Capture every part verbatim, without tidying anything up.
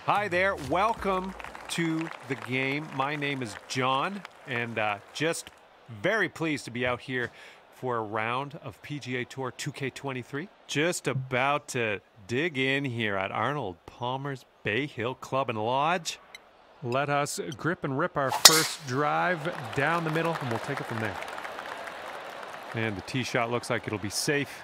Hi there, welcome to the game. My name is John, and uh, just very pleased to be out here for a round of P G A Tour two K twenty-three. Just about to dig in here at Arnold Palmer's Bay Hill Club and Lodge. Let us grip and rip our first drive down the middle, and we'll take it from there. And the tee shot looks like it'll be safe.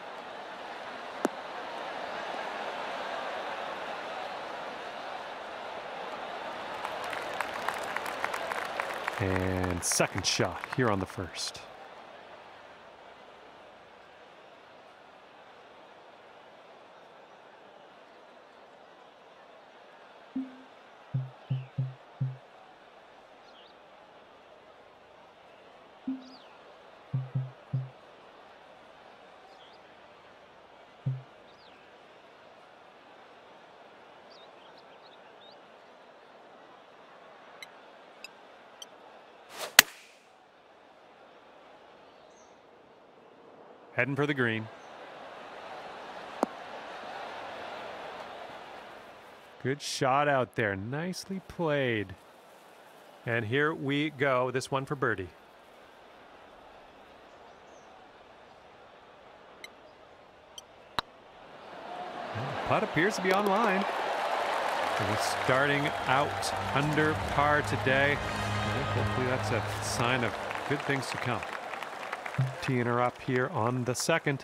And second shot here on the first. Heading for the green. Good shot out there. Nicely played. And here we go. This one for birdie. The putt appears to be on line. We're starting out under par today. Hopefully that's a sign of good things to come. Teeing her up here on the second.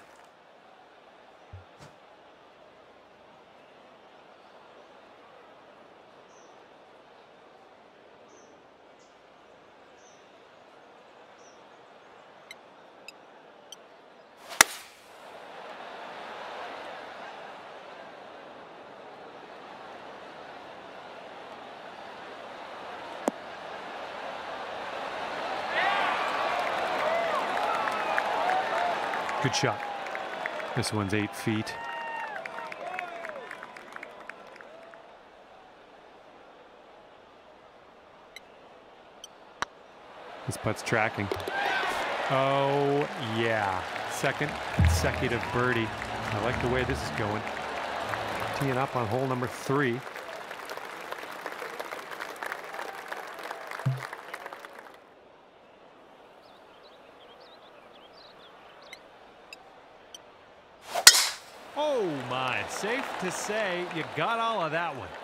Good shot. This one's eight feet. This putt's tracking. Oh, yeah. Second consecutive birdie. I like the way this is going. Teeing up on hole number three. Oh my, safe to say you got all of that one.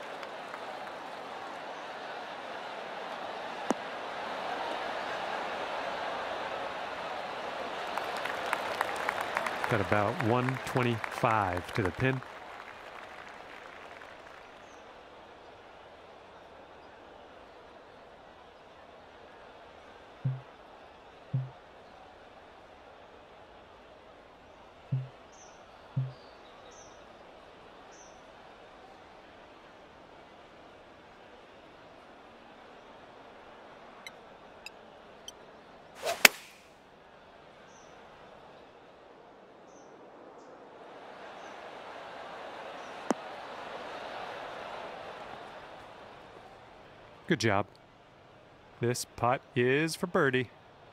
Got about one twenty-five to the pin. Good job. This putt is for birdie.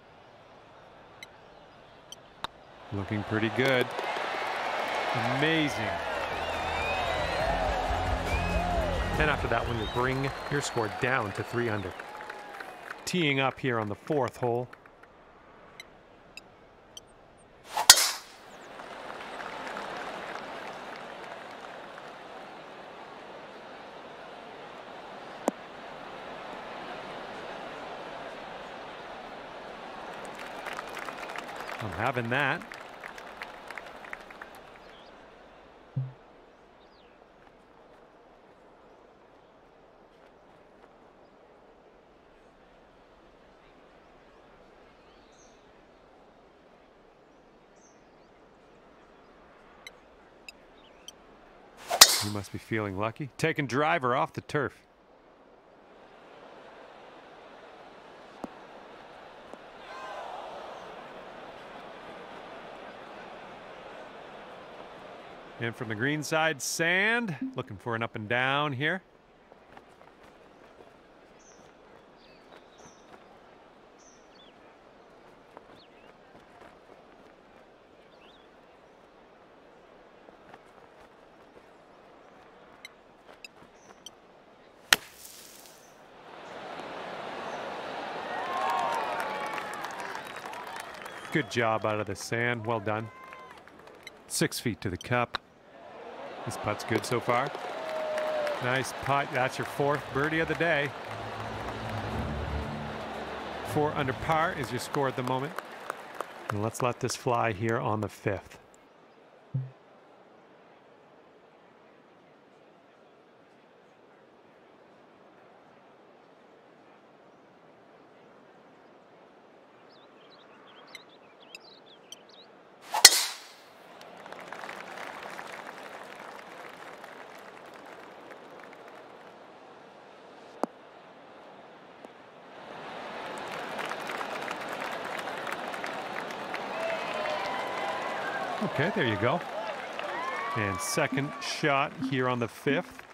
Looking pretty good. Amazing. And after that one, you bring your score down to three under. Teeing up here on the fourth hole. I'm having that. You must be feeling lucky. Taking driver off the turf. And from the green side, sand. Looking for an up and down here. Good job out of the sand. Well done. Six feet to the cup. This putt's good so far. Nice putt. That's your fourth birdie of the day. Four under par is your score at the moment. And let's let this fly here on the fifth. Okay, there you go. And second shot here on the fifth.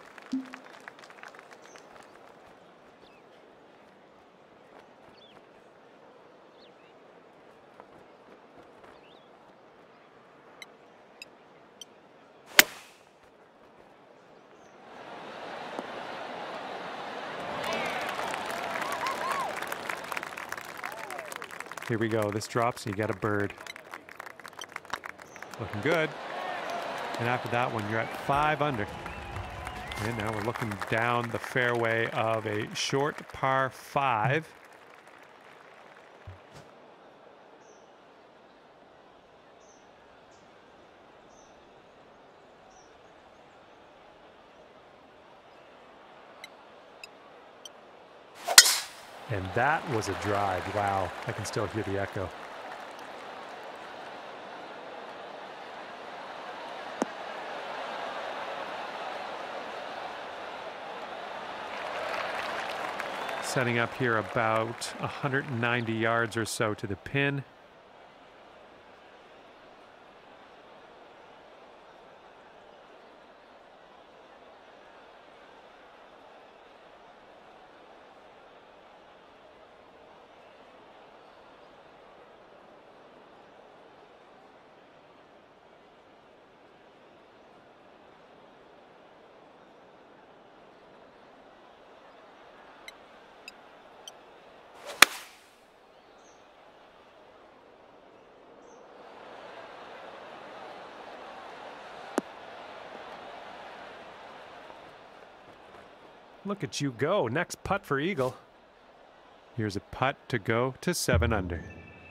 Here we go. This drops and you get a bird. Looking good. And after that one, you're at five under. And now we're looking down the fairway of a short par five. And that was a drive. Wow, I can still hear the echo. Setting up here about one hundred ninety yards or so to the pin. Look at you go. Next putt for eagle. Here's a putt to go to seven under.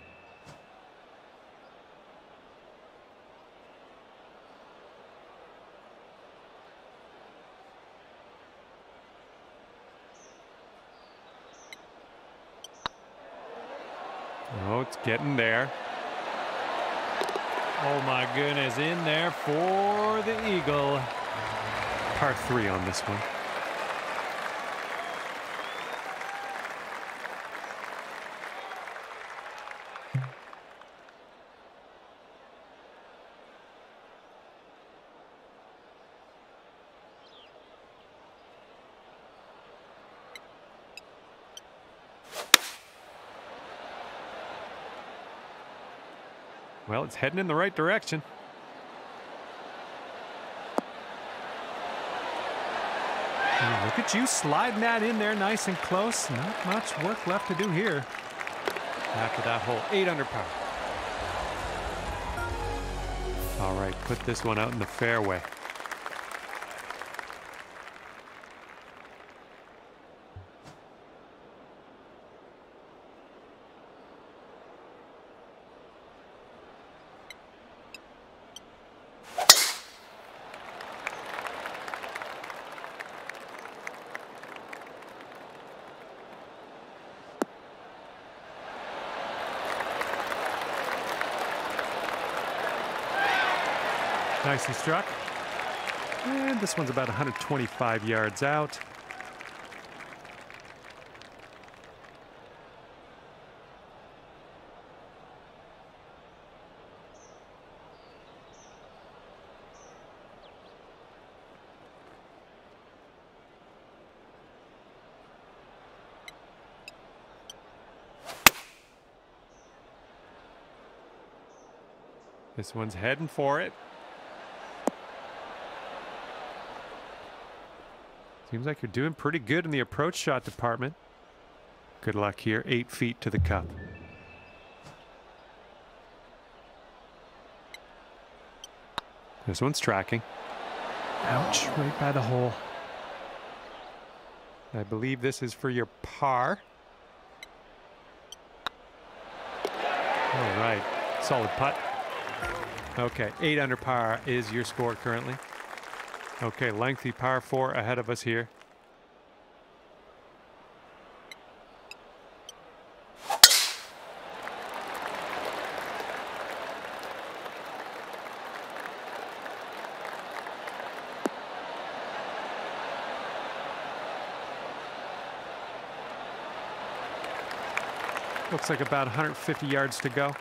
Oh, it's getting there. Oh my goodness, in there for the eagle. Par three on this one. Well, it's heading in the right direction. And look at you sliding that in there nice and close. Not much work left to do here. After that hole, eight under par. All right, put this one out in the fairway. Nicely struck. And this one's about one hundred twenty-five yards out. This one's heading for it. Seems like you're doing pretty good in the approach shot department. Good luck here, eight feet to the cup. This one's tracking. Ouch, right by the hole. I believe this is for your par. All right, solid putt. Okay, eight under par is your score currently. Okay, lengthy par four ahead of us here. Looks like about one hundred fifty yards to go.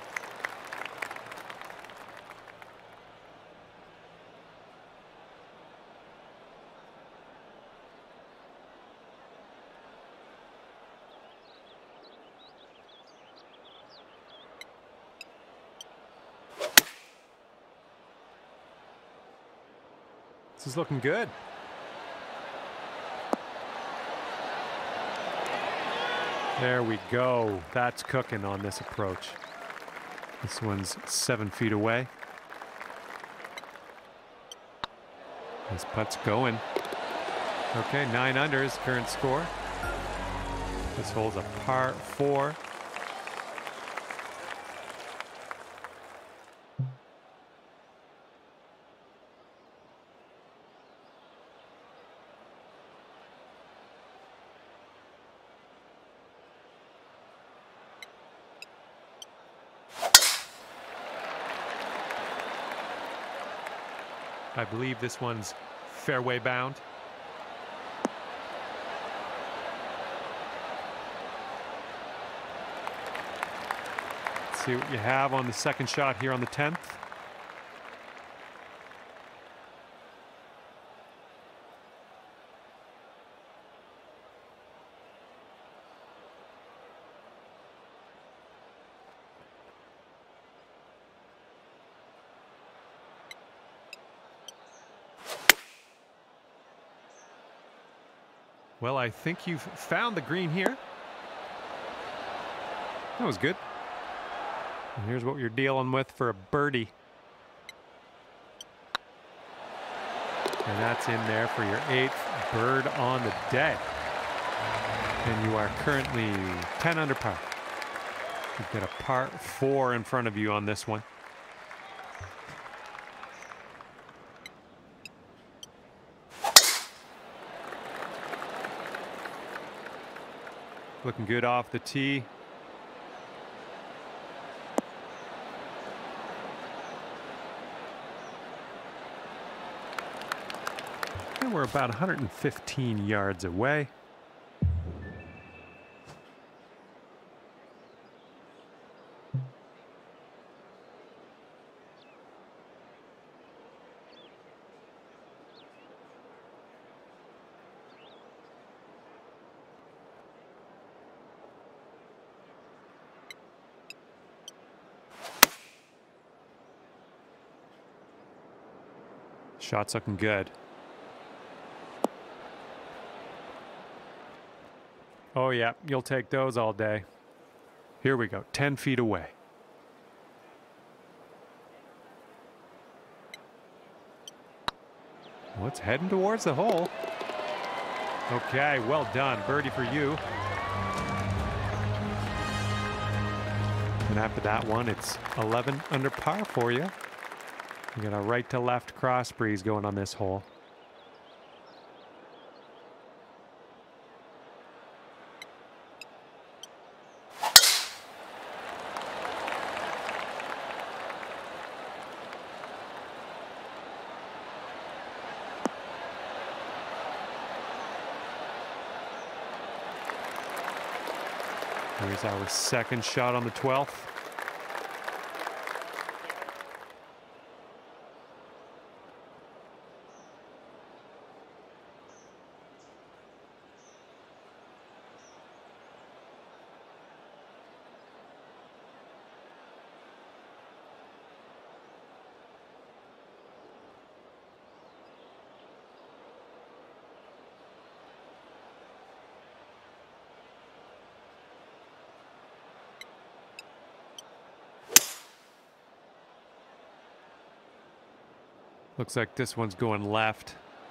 This is looking good. There we go. That's cooking on this approach. This one's seven feet away. This putt's going. Okay, nine under is current score. This hole's a par four. I believe this one's fairway bound. Let's see what you have on the second shot here on the tenth. Well, I think you've found the green here. That was good. And here's what you're dealing with for a birdie. And that's in there for your eighth bird on the day. And you are currently ten under par. You've got a par four in front of you on this one. Looking good off the tee. And we're about one hundred fifteen yards away. Shot's looking good. Oh yeah, you'll take those all day. Here we go, ten feet away. Well, it's heading towards the hole. Okay, well done, birdie for you. And after that one, it's eleven under par for you. You got a right to left cross breeze going on this hole. Here's our second shot on the twelfth. Looks like this one's going left.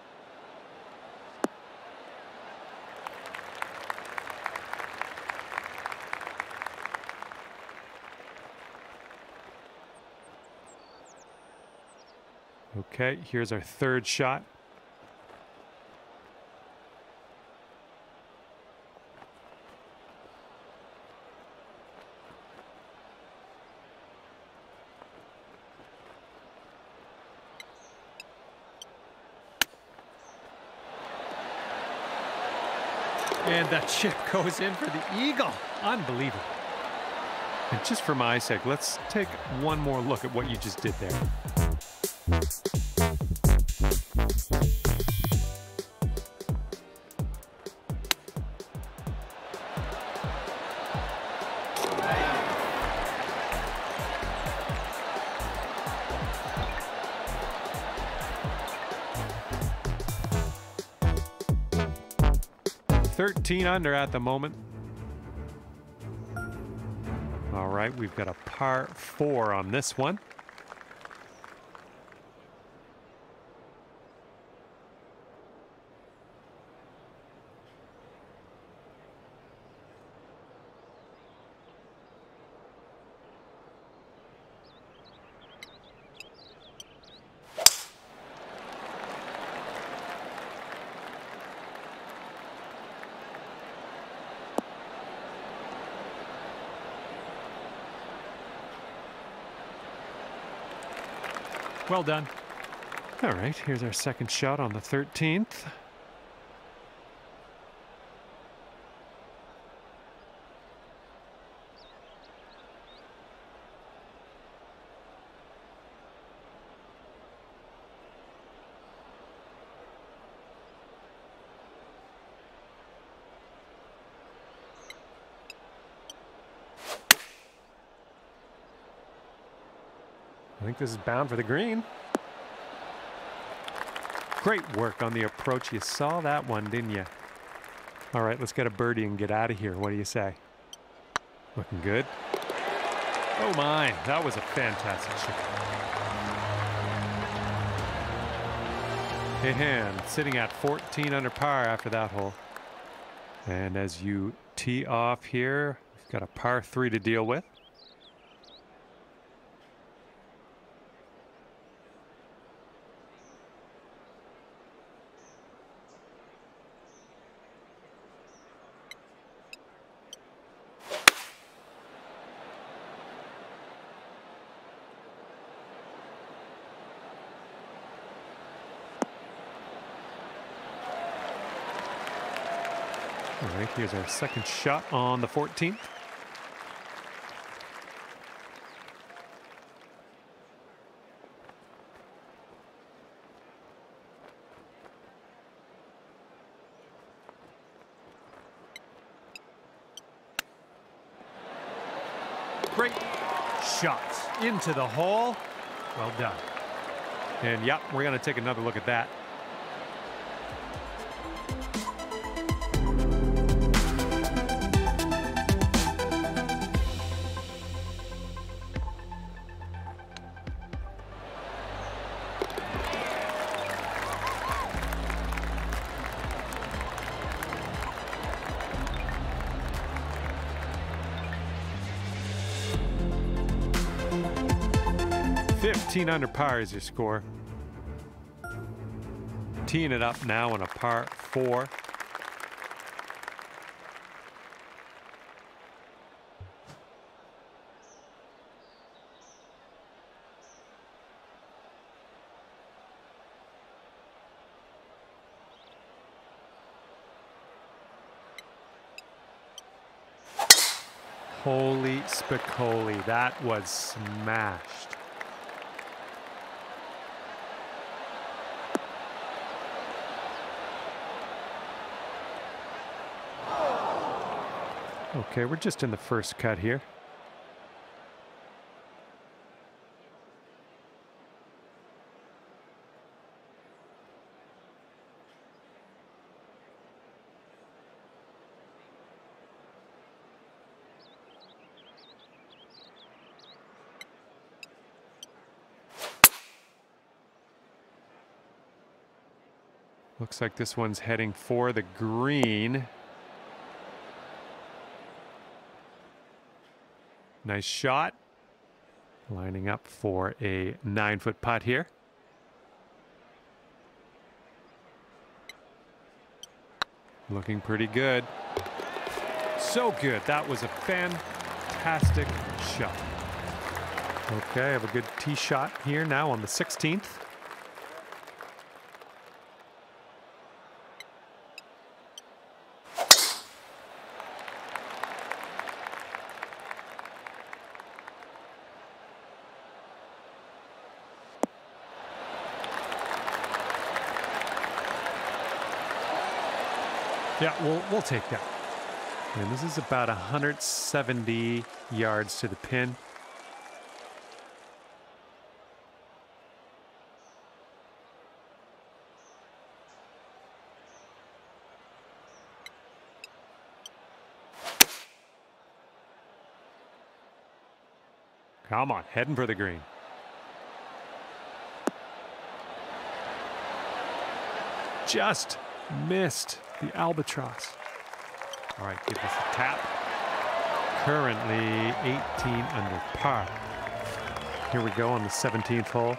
Okay, here's our third shot. And that chip goes in for the eagle. Unbelievable. And just for my sake, let's take one more look at what you just did there. thirteen under at the moment. All right, we've got a par four on this one. Well done. All right, here's our second shot on the thirteenth. I think this is bound for the green. Great work on the approach. You saw that one, didn't you? All right, let's get a birdie and get out of here. What do you say? Looking good. Oh my, that was a fantastic shot. And sitting at fourteen under par after that hole. And as you tee off here, we've got a par three to deal with. All right, here's our second shot on the fourteenth. Great shots into the hole. Well done. And yep, we're going to take another look at that. fifteen under par is your score. Teeing it up now on a par four. Holy spicoli, that was smashed. Okay, we're just in the first cut here. Looks like this one's heading for the green. Nice shot. Lining up for a nine-foot putt here. Looking pretty good. So good. That was a fantastic shot. Okay, I have a good tee shot here now on the sixteenth. Yeah, we'll, we'll take that. And this is about one hundred seventy yards to the pin. Come on, heading for the green. Just missed the albatross. All right, give this a tap. Currently eighteen under par. Here we go on the seventeenth hole.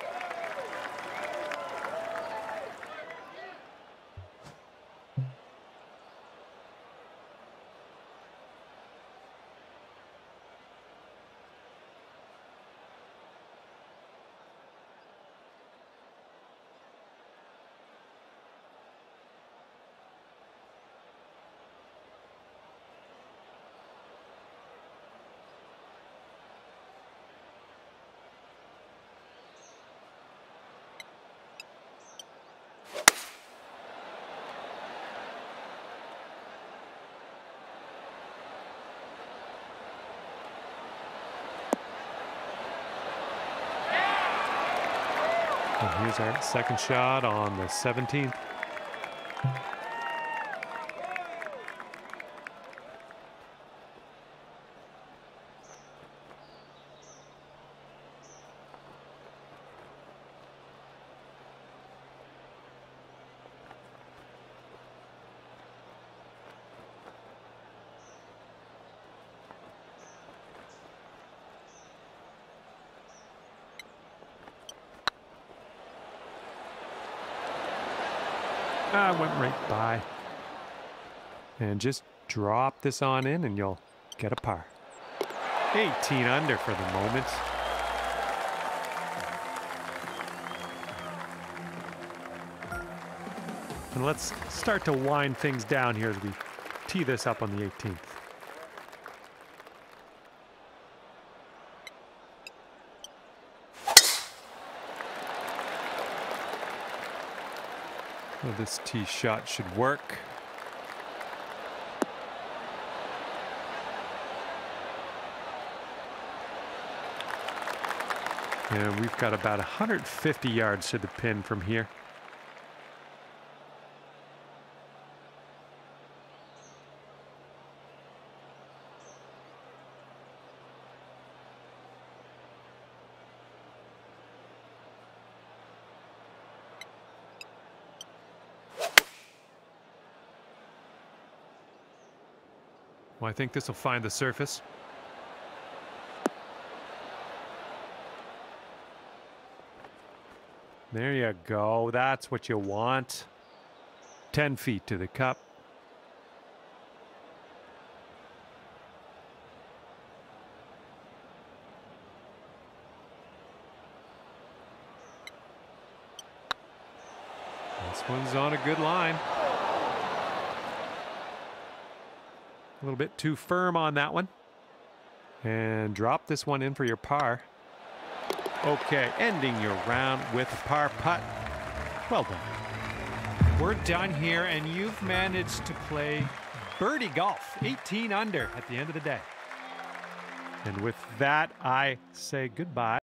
And here's our second shot on the seventeenth. I went right by. And just drop this on in and you'll get a par. eighteen under for the moment. And let's start to wind things down here as we tee this up on the eighteenth. Well, this tee shot should work. And we've got about one hundred fifty yards to the pin from here. Well, I think this will find the surface. There you go. That's what you want. ten feet to the cup. This one's on a good line. A little bit too firm on that one. And drop this one in for your par. Okay, ending your round with a par putt. Well done. We're done here, and you've managed to play birdie golf, eighteen under at the end of the day. And with that, I say goodbye.